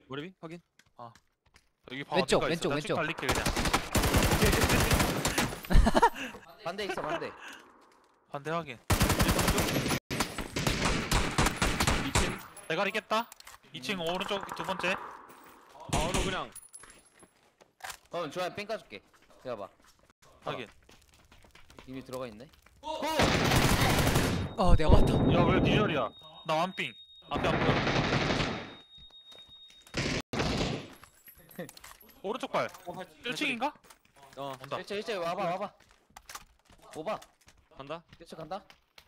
머리비 확인. 여기 봐. 왼쪽, 어디가 왼쪽, 있어? 나 왼쪽. 쭉 달릴게 그냥. 반대 있어 반대. 반대 확인. 2층. 대가리 깼다. 2층 오른쪽 두 번째. 바로 그냥. 그럼 조야 뺑 까줄게. 기다려봐. 확인. 이미 들어가 있네. 내가 맞다. 야왜 니절이야? 나 완핑. 앞에 안 보여. 오른쪽 발. 1층인가? 온다. 일체 와봐. 오봐. 간다. 일체 간다.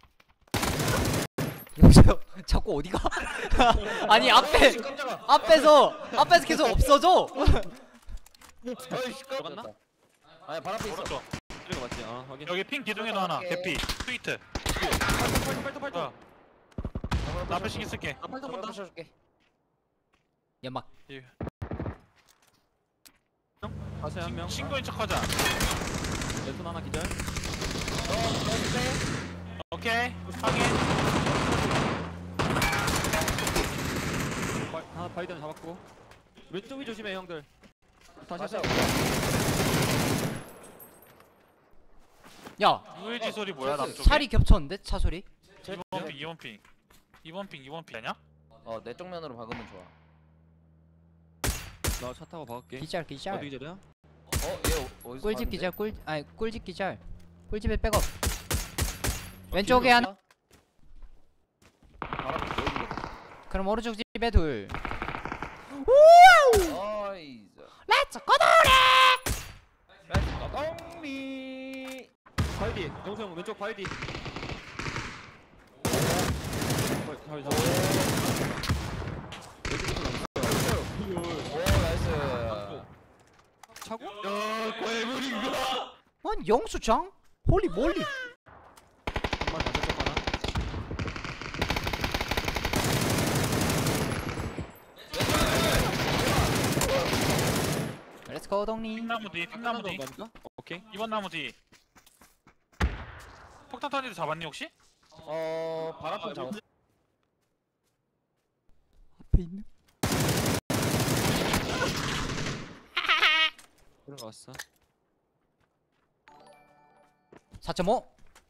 여보세요? 자꾸 어디가? 아니 앞에 깜짝아. 앞에서 계속 없어져. 어이씨 들어갔나? 아니 발 앞에 있어. 오른쪽. 이거 맞지? 확인. 여기 핑 기둥에도 하나. 대피. 스위트. 팔도. 나 앞에 신경 쓸게. 나 팔도 본다. 붙여줄게. 연막. 다시 한 명. 친구인 척하자. 레톤 하나 기절. 오케이. 확인. 하나 바이든 잡았고. 왼쪽이 조심해 형들. 다시 맞아. 하자. 야, UAG 소리 뭐야 남쪽에? 살이 겹쳤는데 차 소리? 2번 핑. 2번 핑 아니야? 내 쪽면으로 박으면 좋아. 나 차 타고 박을게. 기절. 어디 기절이야? 얘 어디서 꿀집 봤는데? 기절. 꿀집 기절. 꿀집에 백업. 왼쪽에 하나. 발 앞에 뭐 있는 그럼 오른쪽 집에 둘. 거. 어이스. 렛츠 고도리. 똥미. 바이디. 영수 형 왼쪽 바이디. 바이 잡아. 오 나이스. 차고? 야 괴물인가? 아니 영수장? 홀리 몰리. 한번 다시 쳤거나. 렛츠 고 동리. 핑나무 뒤. 핑나무 뒤. 오케이. 2번 나무 뒤. 폭탄 터지도 잡았니 혹시? 발 앞에 잡았어. 앞에 있는. 들어갔어. 4.5.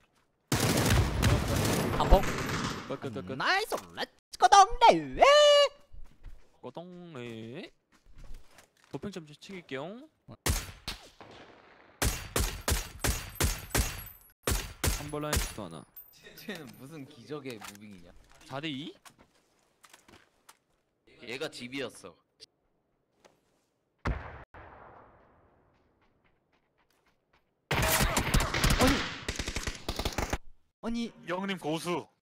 한복. 끝. 나이스. 렛츠 고 동리. 꼬동에. 도핑 좀 챙길게요. 한벌 라인도 하나. 쟤는 무슨 기적의 무빙이냐? 4대2? 얘가 집이었어. 아니 영님 고수.